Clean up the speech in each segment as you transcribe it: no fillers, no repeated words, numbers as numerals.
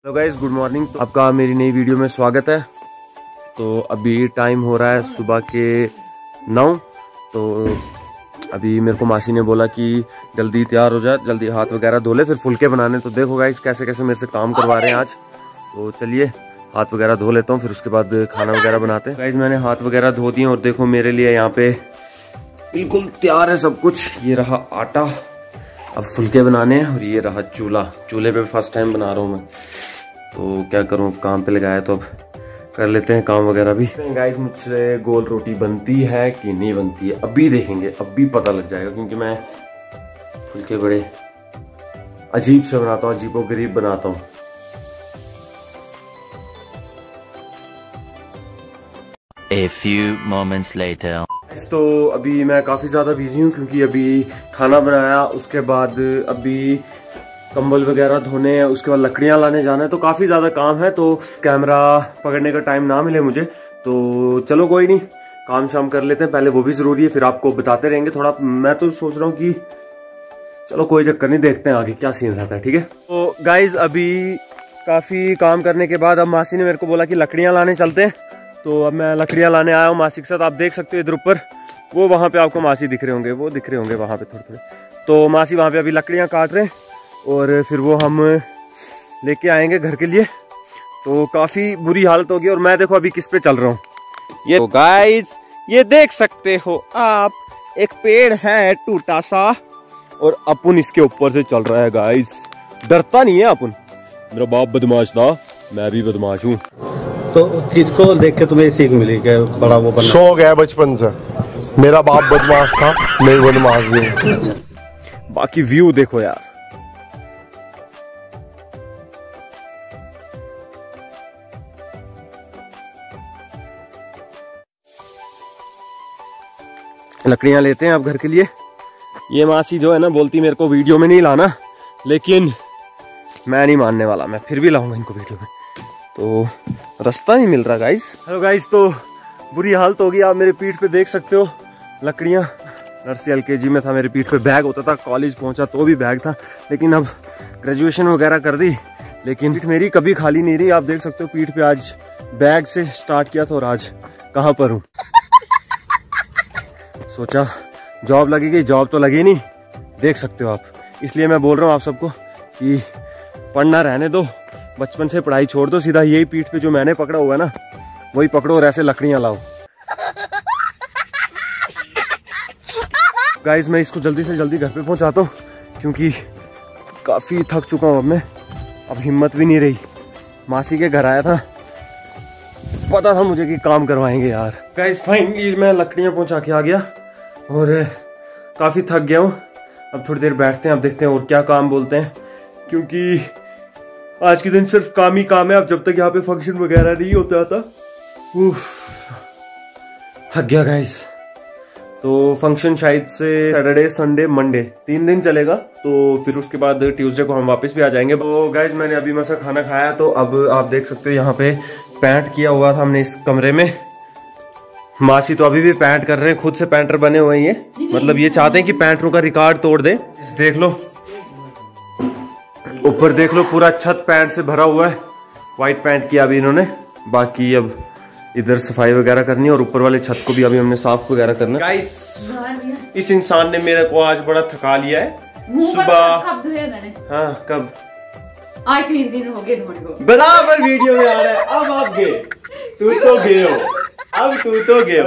Hello guys, good morning. तो आपका मेरी नई वीडियो में स्वागत है। तो अभी टाइम हो रहा है सुबह के 9। तो अभी मेरे को मासी ने बोला कि जल्दी तैयार हो जाए, जल्दी हाथ वगैरह धो ले, फिर फुलके बनाने। तो देखो गाइस कैसे कैसे मेरे से काम करवा रहे हैं आज। तो चलिए हाथ वगैरह धो लेता हूँ, फिर उसके बाद खाना वगैरह बनाते हैं। गाइस मैंने हाथ वगैरह धो दिए और देखो मेरे लिए यहाँ पे बिल्कुल तैयार है सब कुछ। ये रहा आटा, अब फुलके बनाने हैं। और ये रहा चूल्हा, चूल्हे पे फर्स्ट टाइम बना रहा हूँ मैं। तो क्या करूँ, काम पे लगाया तो अब कर लेते हैं काम वगैरह भी। गाइस मुझसे गोल रोटी बनती है कि नहीं बनती है अभी देखेंगे, अभी पता लग जाएगा। क्योंकि मैं फुलके बड़े अजीब से बनाता हूँ, अजीबो गरीब बनाता हूँ। A few moments later. तो अभी मैं काफ़ी ज़्यादा बिजी हूँ क्योंकि अभी खाना बनाया, उसके बाद अभी कंबल वगैरह धोने हैं, उसके बाद लकड़ियाँ लाने जाना है। तो काफ़ी ज़्यादा काम है, तो कैमरा पकड़ने का टाइम ना मिले मुझे। तो चलो कोई नहीं, काम शाम कर लेते हैं पहले, वो भी ज़रूरी है। फिर आपको बताते रहेंगे थोड़ा। मैं तो सोच रहा हूँ कि चलो कोई चक्कर नहीं, देखते हैं आगे क्या सीन रहता है। ठीक है। तो गाइज अभी काफ़ी काम करने के बाद अब मासी ने मेरे को बोला कि लकड़ियाँ लाने चलते हैं। तो अब मैं लकड़ियाँ लाने आया हूँ मासी के साथ। आप देख सकते हो इधर ऊपर, वो वहाँ पे आपको मासी दिख रहे होंगे, वो दिख रहे होंगे वहाँ पे थोड़े थोड़े। तो मासी वहाँ पे अभी लकड़ियाँ काट रहे हैं और फिर वो हम लेके आएंगे घर के लिए। तो काफ़ी बुरी हालत होगी। और मैं देखो अभी किस पे चल रहा हूँ, ये तो गाइस ये देख सकते हो आप, एक पेड़ है टूटा सा और अपुन इसके ऊपर से चल रहा है। गाइस डरता नहीं है अपुन, मेरा बाप बदमाश था, मैं भी बदमाश हूँ। तो किसको देख के तुम्हें सीख मिली कि बड़ा वो बनना? शौक है बचपन से, मेरा बाप बदमाश था, मैं बदमाश हूँ। बाकी व्यू देखो यार, लकड़ियां लेते हैं अब घर के लिए। ये मासी जो है ना बोलती मेरे को वीडियो में नहीं लाना, लेकिन मैं नहीं मानने वाला, मैं फिर भी लाऊंगा इनको वीडियो में। तो रास्ता नहीं मिल रहा गाइस। हेलो गाइस, तो बुरी हालत होगी, आप मेरे पीठ पे देख सकते हो लकड़ियां। नर्सरी LKG में था, मेरे पीठ पे बैग होता था, कॉलेज पहुंचा तो भी बैग था, लेकिन अब ग्रेजुएशन वगैरह कर दी, लेकिन पीठ मेरी कभी खाली नहीं रही। आप देख सकते हो पीठ पे आज बैग से स्टार्ट किया था और आज कहाँ पर हूँ। सोचा जॉब लगेगी, जॉब तो लगी नहीं, देख सकते हो आप। इसलिए मैं बोल रहा हूँ आप सबको कि पढ़ना रहने दो, बचपन से पढ़ाई छोड़ दो, सीधा यही पीठ पे जो मैंने पकड़ा हुआ है ना वही पकड़ो और ऐसे लकड़ियां लाओ। गाइस मैं इसको जल्दी से जल्दी घर पे पहुंचाता हूँ क्योंकि काफी थक चुका हूँ अब मैं, अब हिम्मत भी नहीं रही। मासी के घर आया था, पता था मुझे कि काम करवाएंगे यार। गाइस फाइनली मैं लकड़ियां पहुंचा के आ गया और काफी थक गया हूँ। अब थोड़ी देर बैठते हैं, अब देखते हैं और क्या काम बोलते हैं, क्योंकि आज के दिन सिर्फ काम ही काम है। अब जब तक यहाँ पे फंक्शन वगैरह नहीं होता था, थक गया गाइस। तो फंक्शन शायद से सैटरडे संडे मंडे 3 दिन चलेगा, तो फिर उसके बाद ट्यूसडे को हम वापस भी आ जाएंगे। तो गाइस मैंने अभी मसा खाना खाया, तो अब आप देख सकते हो यहाँ पे पेंट किया हुआ था हमने इस कमरे में। मासी तो अभी भी पेंट कर रहे हैं, खुद से पेंटर बने हुए हैं ये, मतलब ये चाहते हैं कि पेंटरों का रिकॉर्ड तोड़ दे। देख लो ऊपर, देख लो पूरा छत पैंट से भरा हुआ है। व्हाइट पैंट किया अभी इन्होंने, बाकी अब इधर सफाई वगैरह करनी है और ऊपर वाले छत को भी अभी हमने साफ वगैरह करना है। गाइस इस इंसान ने मेरे को आज बड़ा थका लिया है। सुबह कब धोया मैंने? हाँ कब? आज 3 दिन हो गए धोने को। बराबर वीडियो में आ रहा है। अब आप गए, तू तो गए हो, अब तू तो गए हो।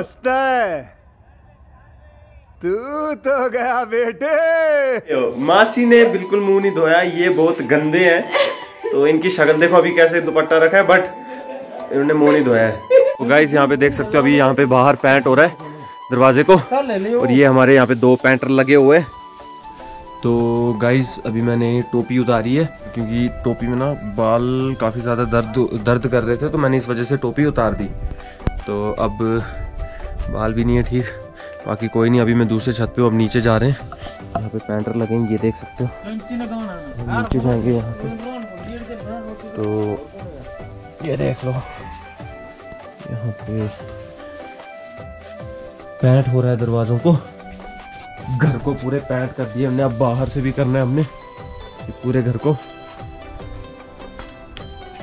तू तो गया बेटे। मासी ने बिल्कुल मुंह नहीं धोया, ये बहुत गंदे हैं। तो इनकी शक्ल देखो अभी कैसे दुपट्टा रखा है, बट इन्होंने मुंह नहीं धोया है। तो गाइस यहाँ पे देख सकते हो अभी यहाँ पे बाहर पेंट हो रहा है दरवाजे को, और ये हमारे यहाँ पे 2 पेंटर लगे हुए हैं। तो गाइस अभी मैंने टोपी उतारी है क्योंकि टोपी में ना बाल काफ़ी ज़्यादा दर्द कर रहे थे, तो मैंने इस वजह से टोपी उतार दी। तो अब बाल भी नहीं है ठीक, बाकी कोई नहीं। अभी मैं दूसरे छत पे, अब नीचे जा रहे हैं, यहाँ पे पेंटर लगेंगे, ये देख सकते हो। नीचे जाएंगे यहाँ से, तो ये देख लो यहाँ पे पेंट हो रहा है दरवाजों को। घर को पूरे पेंट कर दिए हमने, अब बाहर से भी करना है हमने पूरे घर को।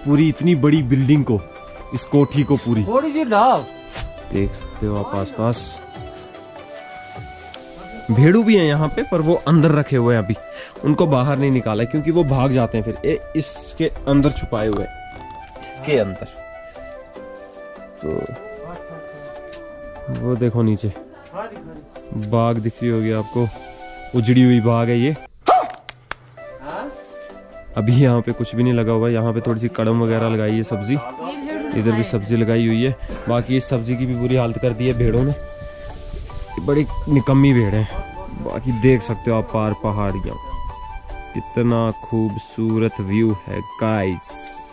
पूरी इतनी बड़ी बिल्डिंग को, इस कोठी को पूरी देख सकते हो आप आसपास। भेड़ू भी हैं यहाँ पे, पर वो अंदर रखे हुए हैं, अभी उनको बाहर नहीं निकाला क्योंकि वो भाग जाते हैं फिर। इसके अंदर छुपाए हुए हैं, इसके अंदर। तो वो देखो नीचे बाग दिख रही होगी आपको, उजड़ी हुई बाग है ये। अभी यहाँ पे कुछ भी नहीं लगा हुआ है, यहाँ पे थोड़ी सी कड़म वगैरह लगाई है, सब्जी, इधर भी सब्जी लगाई हुई है। बाकी इस सब्जी की भी बुरी हालत कर दी है भेड़ों ने, बड़ी निकम्मी भेड़ है। बाकी देख सकते हो आप पार पहाड़ियाँ, कितना खूबसूरत व्यू है गाइस।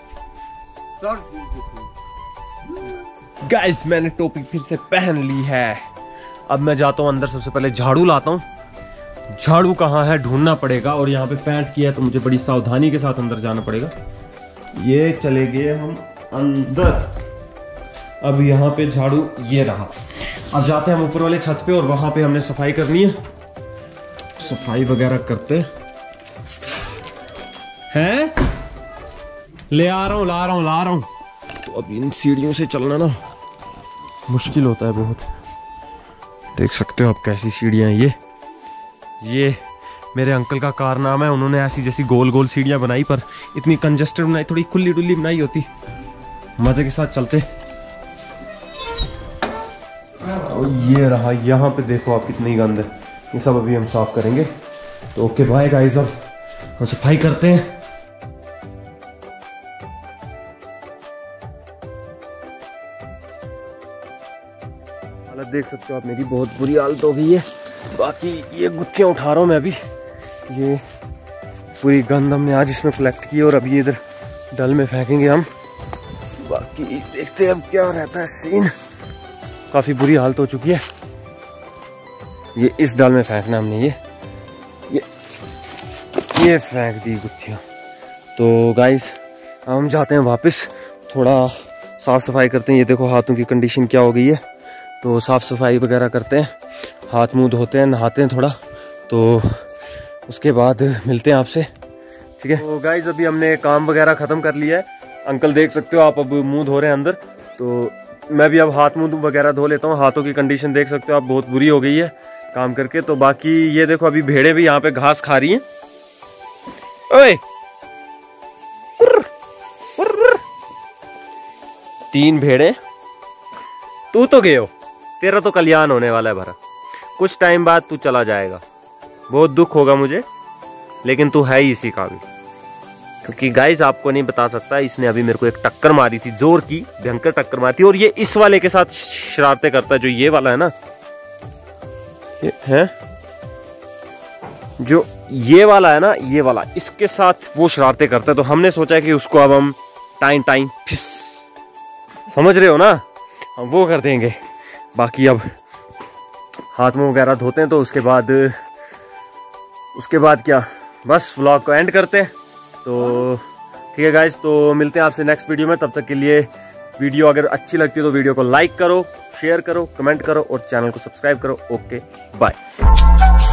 गाइस मैंने टोपी फिर से पहन ली है। अब मैं जाता हूँ अंदर, सबसे पहले झाड़ू लाता हूँ। झाड़ू कहाँ है ढूंढना पड़ेगा, और यहाँ पे पैंट किया तो मुझे बड़ी सावधानी के साथ अंदर जाना पड़ेगा। ये चले गए हम अंदर। अब यहाँ पे झाड़ू ये रहा। अब जाते हैं हम ऊपर वाले छत पे, और वहां पे हमने सफाई करनी है। सफाई वगैरह करते हैं। ले आ रहा हूँ, ला रहा हूँ। तो अब इन सीढ़ियों से चलना ना मुश्किल होता है बहुत। देख सकते हो आप कैसी सीढ़ियाँ हैं ये मेरे अंकल का कारनामा है। उन्होंने ऐसी जैसी गोल गोल सीढ़ियाँ बनाई, पर इतनी कंजस्टेड बनाई, थोड़ी खुली डुल्ली बनाई होती, मजे के साथ चलते। और ये रहा, यहाँ पे देखो आप कितनी गंद है। ये सब अभी हम साफ करेंगे। तो ओके बाय गाइस, अब हम सफाई करते हैं। हालत देख सकते हो आप, मेरी बहुत बुरी हालत हो गई है। बाकी ये गुत्थियाँ उठा रहा हूँ मैं अभी। ये पूरी गंद हमने आज इसमें कलेक्ट की, और अभी इधर डल में फेंकेंगे हम। बाकी देखते हैं अब क्या रहता है सीन। काफी बुरी हालत हो चुकी है। ये इस डाल में फेंकना हमने, ये फेंक दी गुत्थियाँ। तो गाइस हम जाते हैं वापस, थोड़ा साफ सफाई करते हैं। ये देखो हाथों की कंडीशन क्या हो गई है। तो साफ सफाई वगैरह करते हैं, हाथ मुंह धोते हैं, नहाते हैं थोड़ा, तो उसके बाद मिलते हैं आपसे, ठीक है। तो गाइस अभी हमने काम वगैरह खत्म कर लिया है। अंकल देख सकते हो आप, अब मुंह धो रहे हैं अंदर। तो मैं भी अब हाथ मुंह वगैरह धो लेता हूँ। हाथों की कंडीशन देख सकते हो आप, बहुत बुरी हो गई है काम करके। तो बाकी ये देखो अभी भेड़ें भी यहाँ पे घास खा रही हैं। ओए 3 भेड़ें, तू तो गए हो, तेरा तो कल्याण होने वाला है भरा। कुछ टाइम बाद तू चला जाएगा, बहुत दुख होगा मुझे, लेकिन तू है ही इसी काबिल। क्योंकि गाइस आपको नहीं बता सकता, इसने अभी मेरे को एक टक्कर मारी थी, जोर की भयंकर टक्कर मारी थी। और ये इस वाले के साथ शरारतें करता है, जो ये वाला है ना, ये है जो ये वाला है ना, ये वाला, इसके साथ वो शरारतें करता है। तो हमने सोचा कि उसको अब हम टाइम समझ रहे हो ना, हम वो कर देंगे। बाकी अब हाथ मुंह वगैरह धोते हैं, तो उसके बाद क्या, बस व्लॉग को एंड करते हैं। तो ठीक है गाइस, तो मिलते हैं आपसे नेक्स्ट वीडियो में। तब तक के लिए वीडियो अगर अच्छी लगती है तो वीडियो को लाइक करो, शेयर करो, कमेंट करो, और चैनल को सब्सक्राइब करो। Okay bye.